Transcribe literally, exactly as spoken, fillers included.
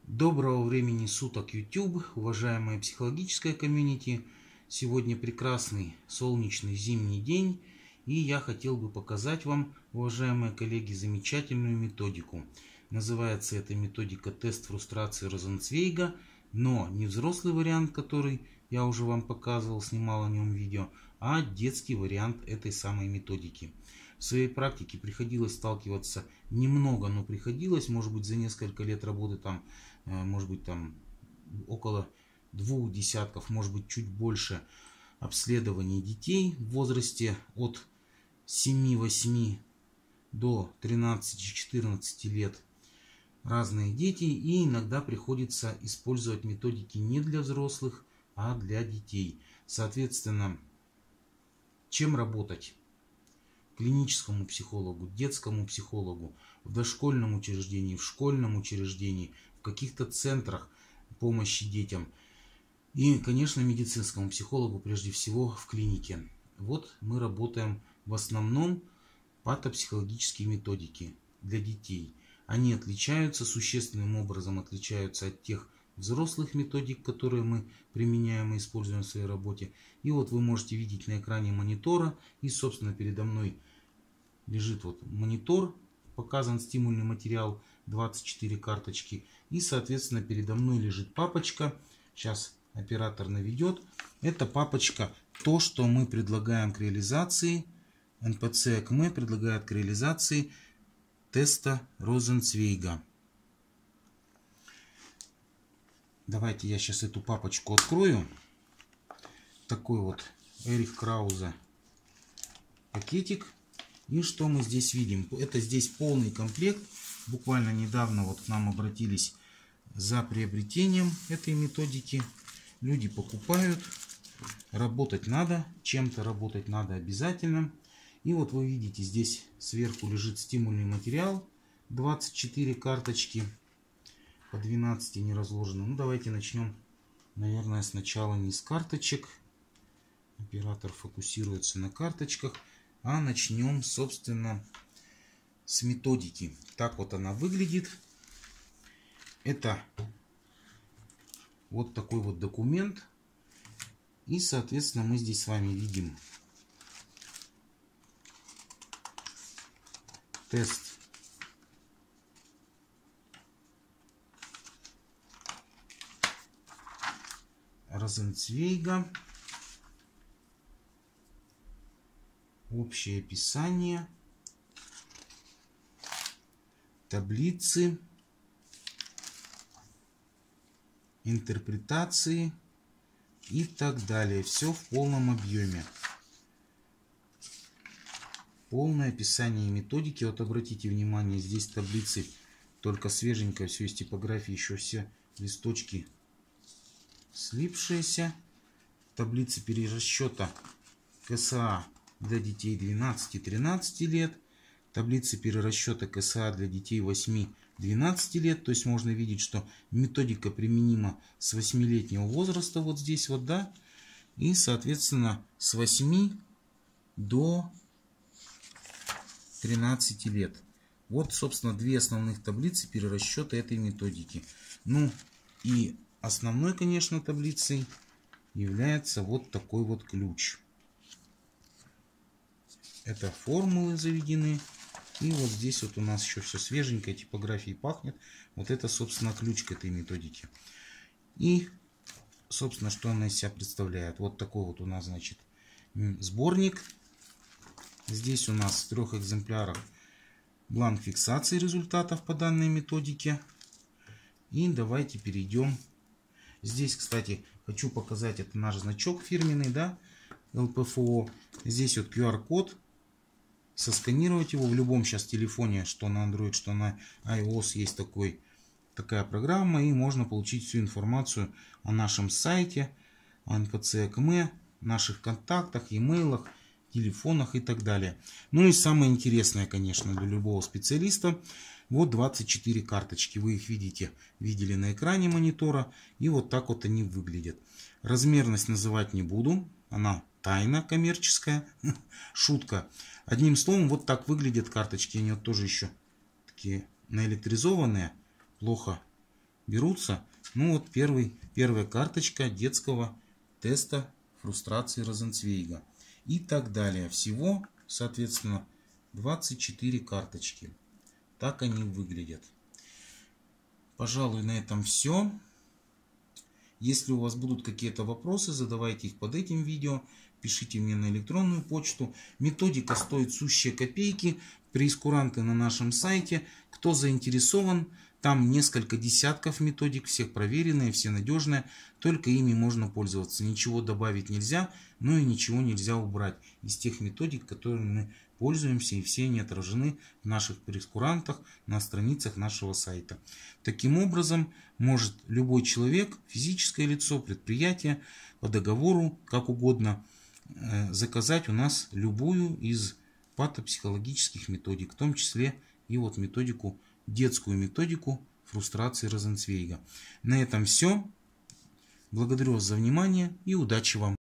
Доброго времени суток, YouTube, уважаемая психологическая комьюнити. Сегодня прекрасный солнечный зимний день, и я хотел бы показать вам, уважаемые коллеги, замечательную методику. Называется эта методика тест фрустрации Розенцвейга, но не взрослый вариант, который я уже вам показывал, снимал о нем видео, а детский вариант этой самой методики. В своей практике приходилось сталкиваться немного, но приходилось, может быть, за несколько лет работы, там, может быть, там около двух десятков, может быть, чуть больше обследований детей в возрасте от семи-восьми до тринадцати-четырнадцати лет. Разные дети, и иногда приходится использовать методики не для взрослых, а для детей. Соответственно, чем работать? Клиническому психологу, детскому психологу, в дошкольном учреждении, в школьном учреждении, в каких-то центрах помощи детям и, конечно, медицинскому психологу, прежде всего в клинике. Вот мы работаем в основном патопсихологические методики для детей. Они отличаются, существенным образом отличаются от тех взрослых методик, которые мы применяем и используем в своей работе. И вот вы можете видеть на экране монитора, и, собственно, передо мной лежит вот монитор, показан стимульный материал, двадцать четыре карточки, и, соответственно, передо мной лежит папочка. Сейчас оператор наведет. Это папочка, то, что мы предлагаем к реализации, эн пэ цэ ЭКМЭ предлагает к реализации теста Розенцвейга. Давайте я сейчас эту папочку открою. Такой вот Эрих Краузе пакетик. И что мы здесь видим? Это здесь полный комплект. Буквально недавно вот к нам обратились за приобретением этой методики. Люди покупают. Работать надо. Чем-то работать надо обязательно. И вот вы видите, здесь сверху лежит стимульный материал. двадцать четыре карточки. По двенадцати не разложено. Ну, давайте начнем, наверное, сначала не с карточек. Оператор фокусируется на карточках. А начнем, собственно, с методики. Так вот она выглядит. Это вот такой вот документ. И, соответственно, мы здесь с вами видим тест Розенцвейга. Общее описание. Таблицы. Интерпретации. И так далее. Все в полном объеме. Полное описание методики. Вот обратите внимание, здесь таблицы только свеженькое, все из типографии, еще все листочки слипшиеся. Таблицы перерасчета ка эс а для детей двенадцати-тринадцати лет. Таблицы перерасчета ка эс а для детей восьми-двенадцати лет. То есть можно видеть, что методика применима с восьмилетнего возраста. Вот здесь вот, да. И, соответственно, с восьми до тринадцати лет. Вот, собственно, две основных таблицы перерасчета этой методики. Ну, и основной, конечно, таблицей является вот такой вот ключ. Это формулы заведены. И вот здесь вот у нас еще все свеженькое, типографией пахнет. Вот это, собственно, ключ к этой методике. И, собственно, что она из себя представляет. Вот такой вот у нас, значит, сборник. Здесь у нас в трех экземплярах бланк фиксации результатов по данной методике. И давайте перейдем. Здесь, кстати, хочу показать, это наш значок фирменный, да, эл пэ эф о. Здесь вот ку ар код. Сосканировать его в любом сейчас телефоне, что на Android, что на iOS, есть такой, такая программа, и можно получить всю информацию о нашем сайте, о эн пэ цэ ЭКМЭ, наших контактах, e-mail'ах, телефонах и так далее. Ну и самое интересное, конечно, для любого специалиста, вот двадцать четыре карточки. Вы их видите, видели на экране монитора, и вот так вот они выглядят. Размерность называть не буду, она тайна коммерческая, шутка. Одним словом, вот так выглядят карточки. Они вот тоже еще такие наэлектризованные, плохо берутся. Ну вот первый, первая карточка детского теста фрустрации Розенцвейга. И так далее. Всего, соответственно, двадцать четыре карточки. Так они выглядят. Пожалуй, на этом все. Если у вас будут какие-то вопросы, задавайте их под этим видео. Пишите мне на электронную почту. Методика стоит сущие копейки. Преискуранты на нашем сайте. Кто заинтересован, там несколько десятков методик. Всех проверенные, все надежные. Только ими можно пользоваться. Ничего добавить нельзя, но и ничего нельзя убрать из тех методик, которыми мы пользуемся. И все они отражены в наших преискурантах на страницах нашего сайта. Таким образом, может любой человек, физическое лицо, предприятие, по договору, как угодно, заказать у нас любую из патопсихологических методик, в том числе и вот методику, детскую методику фрустрации Розенцвейга. На этом все. Благодарю вас за внимание и удачи вам!